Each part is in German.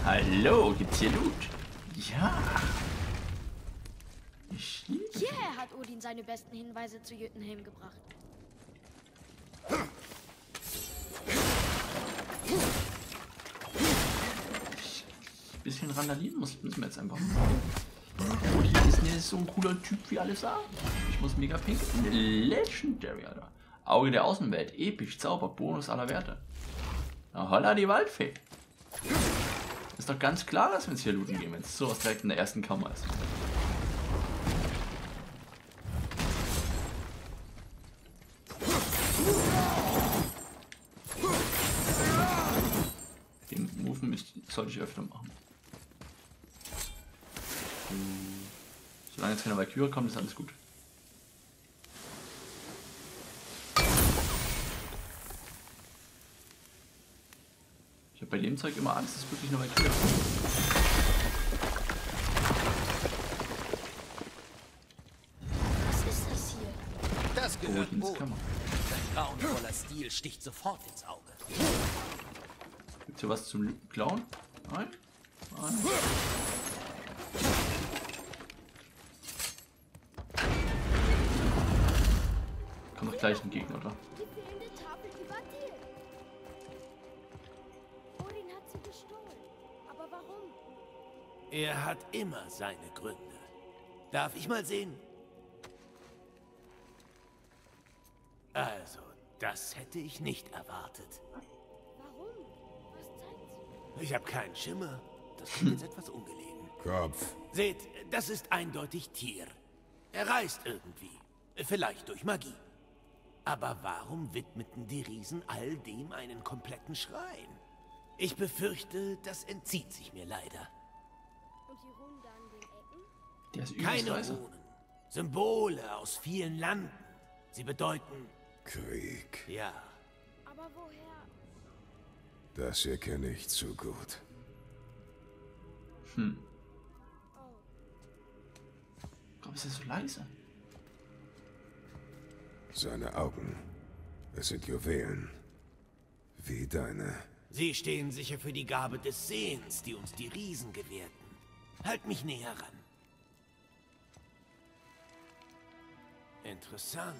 Hallo, gibt's hier Loot? Ja. Ich liebe. Hierher hat Odin seine besten Hinweise zu Jotunheim gebracht. Bisschen randalieren müssen wir jetzt einfach machen. Odin ist nicht so ein cooler Typ, wie alle sagen. Ich muss mega pink. Legendary, Alter. Auge der Außenwelt. Episch, Zauber, Bonus aller Werte. Na holla die Waldfee. Ist doch ganz klar, dass wir uns hier looten gehen, wenn es sowas direkt in der ersten Kammer ist. Den Move sollte ich öfter machen. Solange jetzt keine Valkyrie kommt, ist alles gut. Ich habe bei dem Zeug immer Angst, dass wirklich eine Valkyrie kommt. Was ist das hier? Das gehört Odins Odin. Kammer. Sein grauenvoller Stil sticht sofort ins Auge. Gibt's hier was zum Klauen? Nein? Nein. Kommt doch gleich ein Gegner, oder? Die fehlende Tafel über dir. Odin hat sie gestohlen. Aber warum? Er hat immer seine Gründe. Darf ich mal sehen? Also, das hätte ich nicht erwartet. Warum? Was zeigt sie? Ich habe keinen Schimmer. Das klingt jetzt etwas ungelegen. Kopf. Seht, das ist eindeutig Tier. Er reist irgendwie. Vielleicht durch Magie. Aber warum widmeten die Riesen all dem einen kompletten Schrein? Ich befürchte, das entzieht sich mir leider. Und die Runen da an den Ecken? Der ist Keine übelst leise. Runen. Symbole aus vielen Landen. Sie bedeuten, Krieg. ja, Aber woher? Das hier kenne ich zu gut. Hm. Oh, Warum ist er so leise? Seine Augen. Es sind Juwelen. Wie deine. sie stehen sicher für die Gabe des Sehens, die uns die Riesen gewährten. Halt mich näher ran. Interessant.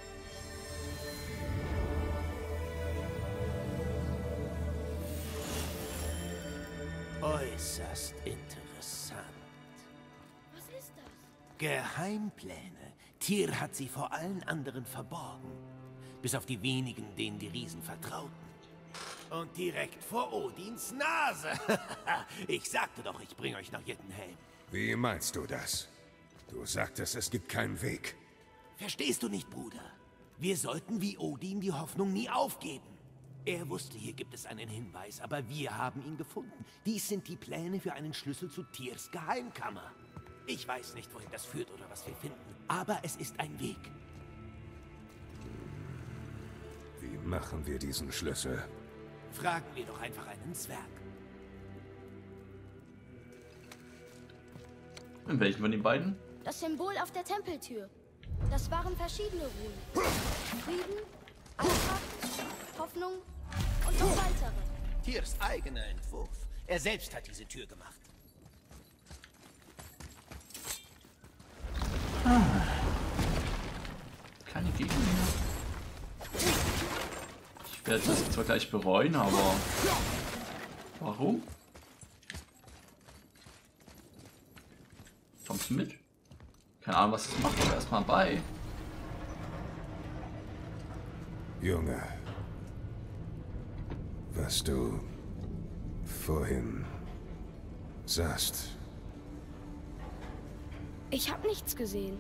Äußerst interessant. was ist das? Geheimpläne. Tyr hat sie vor allen anderen verborgen. Bis auf die wenigen, denen die Riesen vertrauten. Und direkt vor Odins Nase. Ich sagte doch, ich bringe euch nach Jotunheim. Wie meinst du das? Du sagtest, es gibt keinen Weg. Verstehst du nicht, Bruder? Wir sollten wie Odin die Hoffnung nie aufgeben. Er wusste, hier gibt es einen Hinweis, aber wir haben ihn gefunden. Dies sind die Pläne für einen Schlüssel zu Tyrs Geheimkammer. Ich weiß nicht, wohin das führt oder was wir finden, aber es ist ein Weg. Wie machen wir diesen Schlüssel? Fragen wir doch einfach einen Zwerg. In welchen von den beiden? Das Symbol auf der Tempeltür. Das waren verschiedene Runen. Frieden, Eintracht, Hoffnung und noch weitere. Tyrs eigener Entwurf. Er selbst hat diese Tür gemacht. Keine Gegner mehr. Ich werde das zwar gleich bereuen, aber warum? Kommst du mit? Keine Ahnung, was das macht, aber erstmal bei. Junge. Was du vorhin sahst. Ich habe nichts gesehen.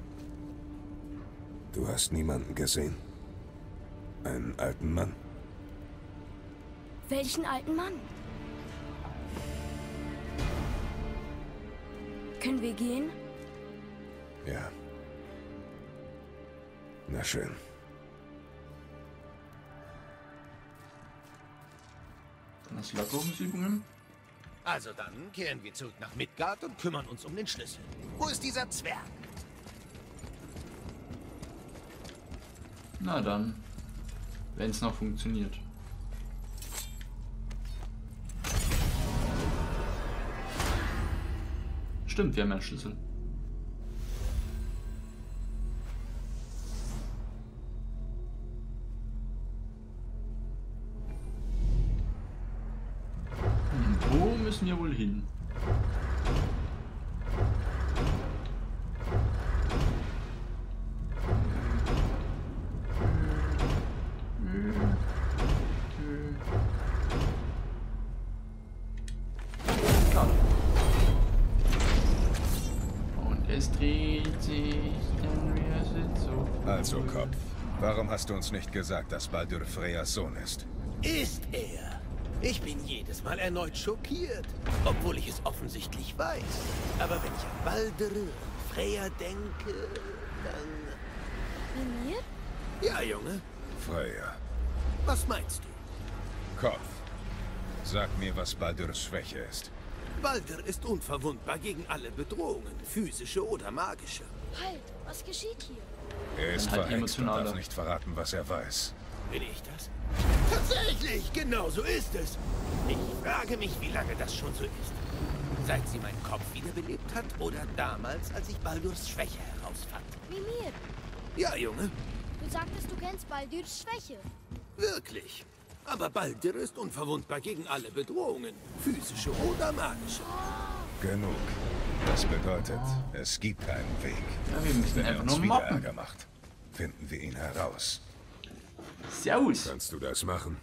Du hast niemanden gesehen? Einen alten Mann? Welchen alten Mann? Können wir gehen? Ja. Na schön. Dann hast du Lockerungsübungen. Also dann kehren wir zurück nach Midgard und kümmern uns um den Schlüssel. Wo ist dieser Zwerg? Na dann, wenn es noch funktioniert. Stimmt, wir haben ja einen Schlüssel. Wo müssen wir wohl hin? Und es dreht sich, denn wir sind so. Also, Kopf, warum hast du uns nicht gesagt, dass Baldur Freyas Sohn ist? Ist er? Ich bin jedes Mal erneut schockiert, obwohl ich es offensichtlich weiß. Aber wenn ich an Baldur und Freya denke, dann... Mimir? Ja, Junge, Freya. was meinst du? Kopf, sag mir, was Baldurs Schwäche ist. Baldur ist unverwundbar gegen alle Bedrohungen, physische oder magische. Halt, was geschieht hier? Er ist Dann halt verhext und emotionaler. darf nicht verraten, was er weiß. Bin ich das? Tatsächlich, genau so ist es. Ich frage mich, wie lange das schon so ist. Seit sie meinen Kopf wiederbelebt hat oder damals, als ich Baldurs Schwäche herausfand. Mimir, Ja, Junge, du sagtest, du kennst Baldurs Schwäche. wirklich. Aber Baldur ist unverwundbar gegen alle Bedrohungen, physische oder magische. Genug. Das bedeutet, es gibt einen Weg. Ja, wir müssen Wenn er einfach uns nur wieder mobben. Ärger macht, finden wir ihn heraus. Servus. Kannst du das machen?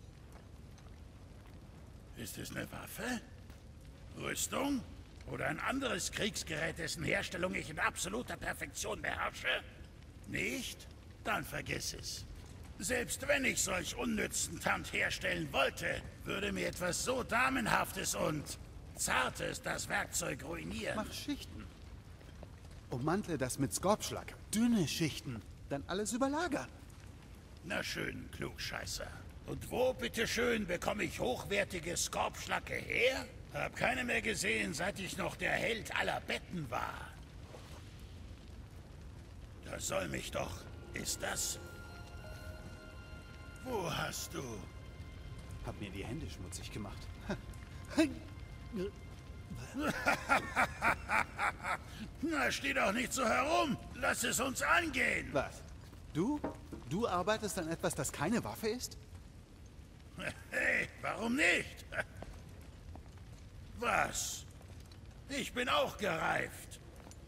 Ist es eine Waffe? Rüstung? Oder ein anderes Kriegsgerät, dessen Herstellung ich in absoluter Perfektion beherrsche? Nicht? Dann vergiss es. Selbst wenn ich solch unnützen Tand herstellen wollte, würde mir etwas so Damenhaftes und Zartes das Werkzeug ruinieren. Mach Schichten. Ummantle das mit Skorpschlag. Dünne Schichten. Dann alles überlagern. Na schön, Klugscheißer. Und wo, bitteschön, bekomme ich hochwertige Skorpschlacke her? Hab keine mehr gesehen, seit ich noch der Held aller Betten war. Das soll mich doch. Ist das? Wo hast du? Hab mir die Hände schmutzig gemacht. Na, steh doch nicht so herum. Lass es uns angehen. Was? Du? Du arbeitest an etwas, das keine Waffe ist? Hey, warum nicht? Was? Ich bin auch gereift.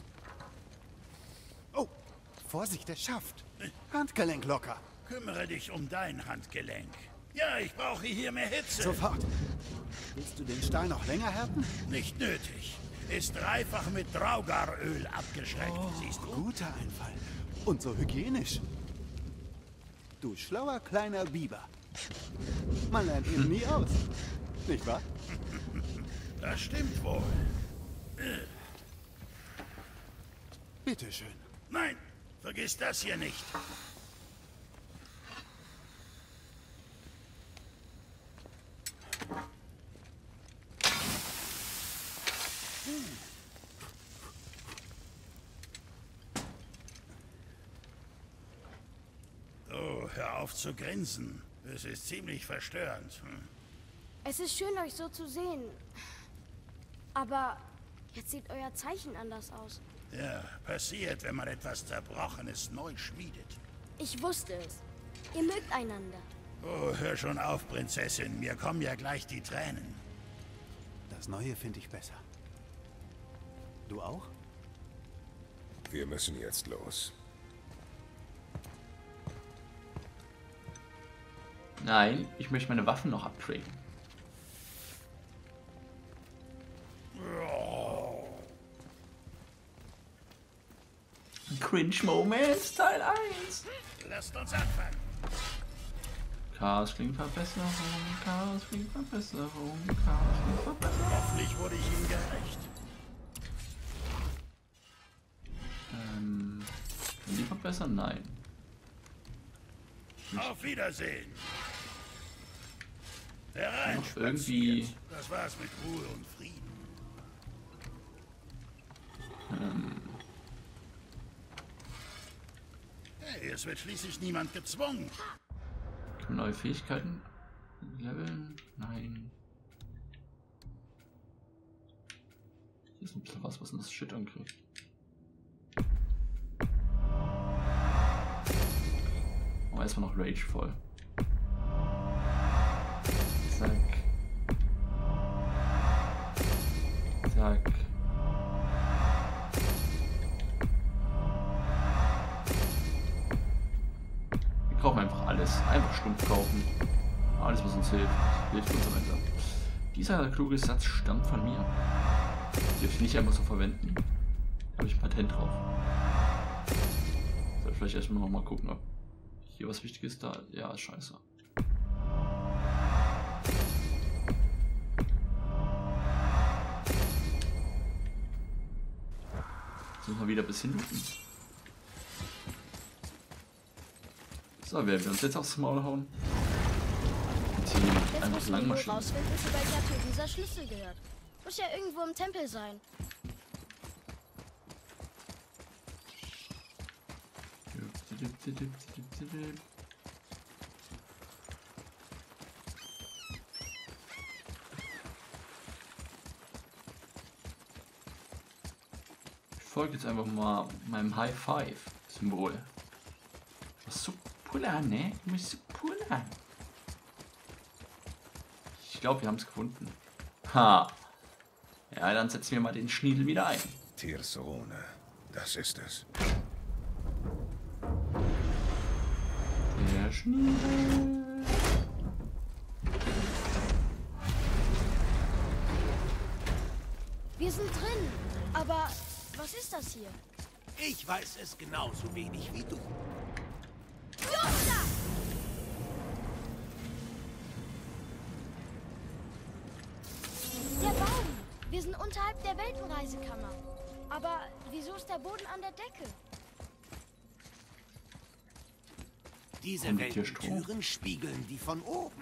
Oh, Vorsicht, der Schaft. Handgelenk locker. Kümmere dich um dein Handgelenk. Ja, ich brauche hier mehr Hitze. Sofort. Willst du den Stahl noch länger härten? Nicht nötig. Ist dreifach mit Draugaröl abgeschreckt, siehst du? Guter Einfall. Und so hygienisch. Du schlauer kleiner Biber. Man lernt eben nie aus. Nicht wahr? Das stimmt wohl. Bitteschön. Nein, vergiss das hier nicht. Oh, hör auf zu grinsen. Es ist ziemlich verstörend. Es ist schön, euch so zu sehen. Aber jetzt sieht euer Zeichen anders aus. Ja, passiert, wenn man etwas Zerbrochenes neu schmiedet. Ich wusste es. Ihr mögt einander. Oh, hör schon auf, Prinzessin. Mir kommen ja gleich die Tränen. Das Neue finde ich besser. Du auch? Wir müssen jetzt los. Nein, ich möchte meine Waffen noch upgraden. Cringe Moments Teil 1. Lasst uns anfangen. Chaos klingt Verbesserung, Chaos klingt Verbesserung, Chaos klingt Verbesserung. Hoffentlich wurde ich ihm gerecht. Können die verbessern? Nein. Auf Wiedersehen. Herein, Noch irgendwie- spaziert. Das war's mit Ruhe und Frieden. Hey, es wird schließlich niemand gezwungen. Können wir neue Fähigkeiten leveln? Nein. Hier ist ein bisschen was das Shit ankriegt. Oh, erstmal noch Rage voll. Zack. Zack. Wir kaufen einfach alles. Einfach stumpf kaufen. Alles, was uns hilft. Hilft uns am Ende. Dieser kluge Satz stammt von mir. Dürfte ich nicht einfach so verwenden. Da habe ich ein Patent drauf. Soll vielleicht erstmal noch mal gucken, ob hier was Wichtiges ist. Da. Ja, ist scheiße. Jetzt müssen wir wieder bis hinlooten. So, werden wir uns jetzt aufs Maul hauen. Jetzt einfach müssen lang wir nur marschieren. rausfinden, zu welcher Tür dieser Schlüssel gehört. Muss ja irgendwo im Tempel sein. Ich folge jetzt einfach mal meinem High Five Symbol. Was so pullern, ne? Du musst so pullern. Ich glaube, wir haben es gefunden. Ha! Ja, dann setzen wir mal den Schniedel wieder ein. Tirs Rune, das ist es. Der Schniedel. Wir sind drin. Aber was ist das hier? Ich weiß es genauso wenig wie du. Der Baum. Wir sind unterhalb der Weltenreisekammer. Aber wieso ist der Boden an der Decke? Diese Kommt hier Strom? Weltentüren spiegeln die von oben.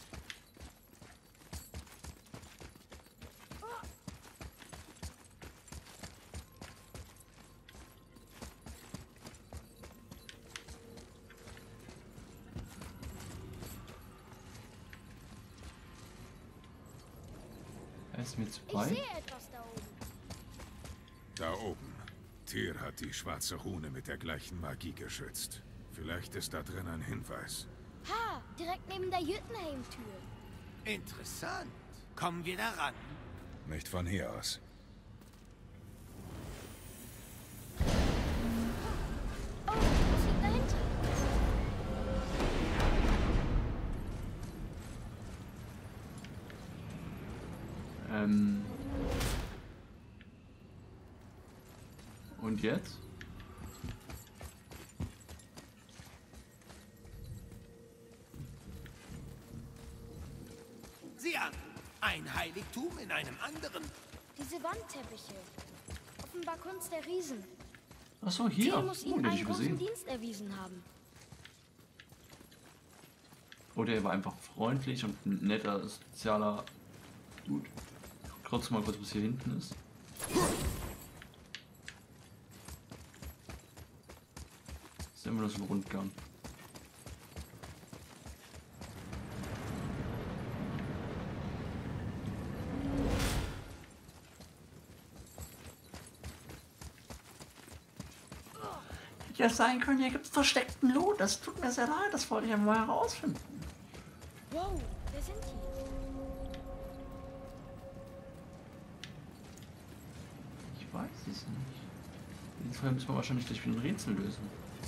Ist mir zu Ich weit? sehe etwas da oben. Da oben. Tyr hat die schwarze Rune mit der gleichen Magie geschützt. Vielleicht ist da drin ein Hinweis. Ha, direkt neben der Jüttenheim-Tür. Interessant. Kommen wir da ran? Nicht von hier aus. Oh, was liegt dahinter? Und jetzt? Sieh an. Ein Heiligtum in einem anderen. Diese Wandteppiche. Offenbar Kunst der Riesen. Achso, hier. Tyr muss ihnen Den hab einen ich großen übersehen. Dienst erwiesen haben. Oder er war einfach freundlich und ein netter, sozialer Dude. Trotzdem mal kurz, was hier hinten ist. Das ist immer nur so ein Rundgang. Hätte ja sein können, hier gibt es versteckten Loot. Das tut mir sehr leid, das wollte ich ja mal herausfinden. Wow, wer sind die? Ich weiß es nicht. In diesem Fall müssen wir wahrscheinlich gleich wieder ein Rätsel lösen.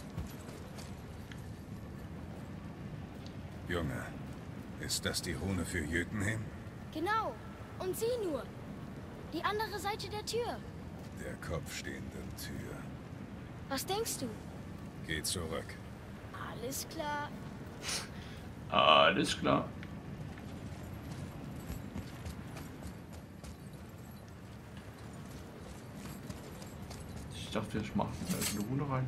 Junge, ist das die Rune für Jötunheim? Genau. Und sieh nur. Die andere Seite der Tür. Der kopfstehenden Tür. Was denkst du? Geh zurück. Alles klar. Alles klar. Ich dachte, ich mache da eine Rune rein.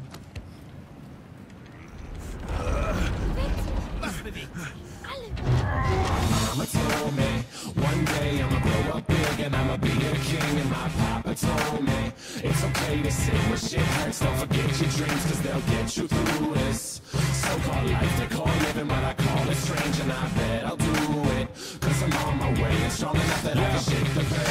Was bewegt sich? Mama told me one day I'ma grow up big and I'ma be a king. And my papa told me it's okay to sit when shit hurts. Don't forget your dreams, cause they'll get you through this so-called life they call living, but I call it strange. And I bet I'll do it, cause I'm on my way and strong enough that I can shake the